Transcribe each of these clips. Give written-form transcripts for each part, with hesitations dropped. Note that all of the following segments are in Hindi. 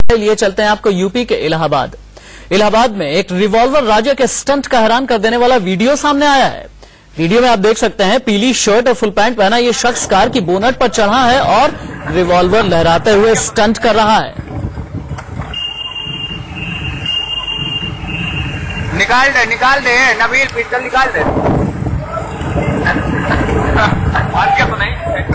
लिए चलते हैं आपको यूपी के इलाहाबाद। इलाहाबाद में एक रिवॉल्वर राजा के स्टंट का हैरान कर देने वाला वीडियो सामने आया है। वीडियो में आप देख सकते हैं पीली शर्ट और फुल पैंट पहना ये शख्स कार की बोनट पर चढ़ा है और रिवॉल्वर लहराते हुए स्टंट कर रहा है। निकाल दे नबील, पिस्टल निकाल दे। और क्या सुनाई?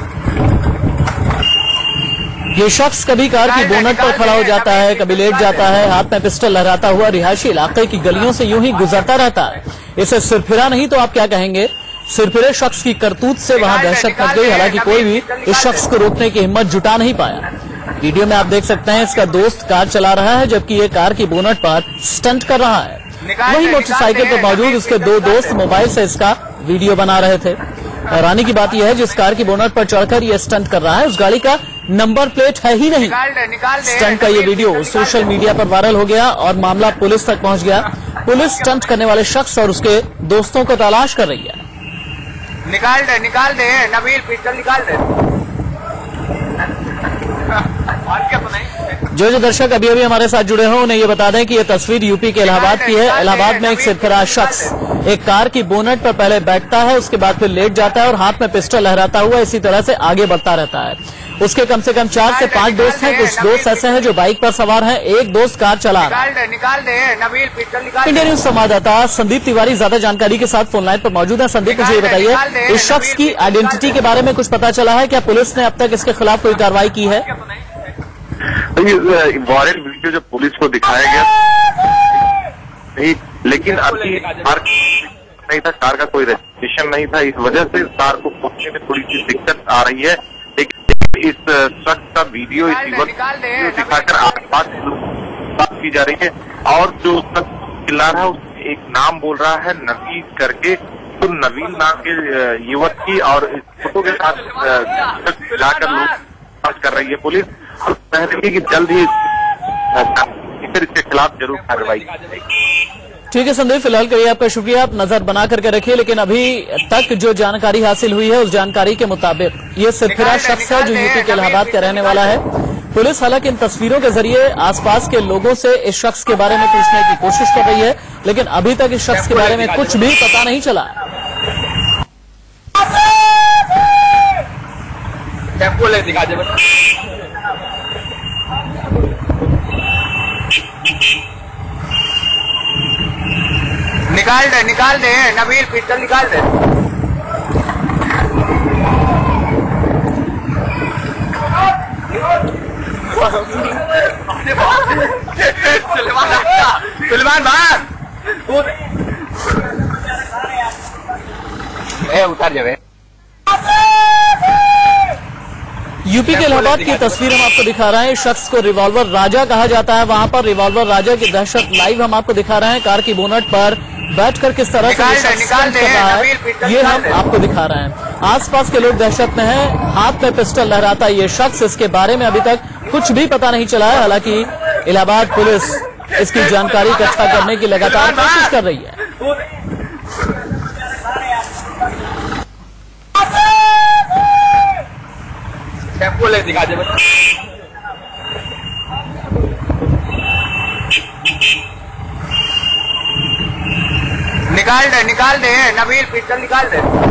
ये शख्स कभी कार की बोनट पर खड़ा हो जाता है, कभी लेट जाता है, हाथ में पिस्टल लहराता हुआ रिहायशी इलाके की गलियों से यूं ही गुजरता रहता है। इसे सिरफिरा नहीं तो आप क्या कहेंगे। सिरफिरे शख्स की करतूत से वहां दहशत मच गई। हालांकि कोई भी इस शख्स को रोकने की हिम्मत जुटा नहीं पाया। वीडियो में आप देख सकते हैं इसका दोस्त कार चला रहा है जबकि ये कार की बोनट पर स्टंट कर रहा है। वहीं मोटरसाइकिल पर मौजूद उसके दो दोस्त मोबाइल से इसका वीडियो बना रहे थे। हैरानी की बात यह है जिस कार की बोनट पर चढ़कर ये स्टंट कर रहा है उस गाड़ी का नंबर प्लेट है ही नहीं। स्टंट का ये वीडियो सोशल मीडिया पर वायरल हो गया और मामला पुलिस तक पहुंच गया। पुलिस स्टंट करने वाले शख्स और उसके दोस्तों को तलाश कर रही है। निकाल दे नबील, पिस्टल निकाल दे। और क्या सुनाई? जो दर्शक अभी अभी हमारे साथ जुड़े हों उन्हें ये बता दें कि ये तस्वीर यूपी के इलाहाबाद की है। इलाहाबाद में एक सिरफिरा शख्स एक कार की बोनट पर पहले बैठता है, उसके बाद फिर लेट जाता है और हाथ में पिस्टल लहराता हुआ इसी तरह से आगे बढ़ता रहता है। उसके कम से कम 4 से 5 दोस्त हैं। कुछ दोस्त ऐसे हैं जो बाइक पर सवार हैं, एक दोस्त कार चला रहा है। निकाल दे नबील, पिस्टल निकाल। इंडिया न्यूज संवाददाता संदीप तिवारी ज्यादा जानकारी के साथ फोन लाइन पर मौजूद है। संदीप, मुझे ये बताइए इस शख्स की आइडेंटिटी के बारे में कुछ पता चला है? क्या पुलिस ने अब तक इसके खिलाफ कोई कार्रवाई की है? वायरल वीडियो जो पुलिस को दिखाया गया नहीं, लेकिन अभी कार नहीं था, कार का कोई रजिस्ट्रेशन नहीं था, इस वजह से कार को पहुंचने में थोड़ी सी दिक्कत आ रही है। लेकिन इस शख्स का वीडियो इस युवक दिखाकर आसपास बात की जा रही है और जो शख्स चिल्ला रहा है उसमें एक नाम बोल रहा है नवीन करके, तो नवीन नाम के युवक की और फोटो के साथ मिलाकर लोग कर रही है पुलिस और कह रही है कि जल्द ही इसके खिलाफ जरूर कार्रवाई की जाएगी। ठीक है संदीप, फिलहाल के लिए आपका शुक्रिया। आप नजर बना करके रखिए। लेकिन अभी तक जो जानकारी हासिल हुई है उस जानकारी के मुताबिक ये सिरफिरा शख्स है जो यूपी के इलाहाबाद का रहने वाला है। पुलिस हालांकि इन तस्वीरों के जरिए आसपास के लोगों से इस शख्स के बारे में पूछने की कोशिश कर रही है, लेकिन अभी तक इस शख्स के बारे में कुछ भी पता नहीं चला। निकाल दे नबील, पिस्टल निकाल दे। सलमान भाई उतार जावे। यूपी के इलाहाबाद की तस्वीर हम आपको दिखा रहे हैं। इस शख्स को रिवॉल्वर राजा कहा जाता है। वहां पर रिवॉल्वर राजा की दहशत लाइव हम आपको दिखा रहे हैं। कार की बोनट पर बैठकर किस तरह से ये शख्स स्टंट कर रहा है ये हम आपको दिखा रहे हैं। आसपास के लोग दहशत में हैं, हाथ में पिस्टल लहराता है ये शख्स। इसके बारे में अभी तक कुछ भी पता नहीं चला है। हालांकि इलाहाबाद पुलिस इसकी जानकारी इकट्ठा करने की लगातार कोशिश कर रही है। दिखा दे निकाल दे नबील, पिस्टल निकाल दे।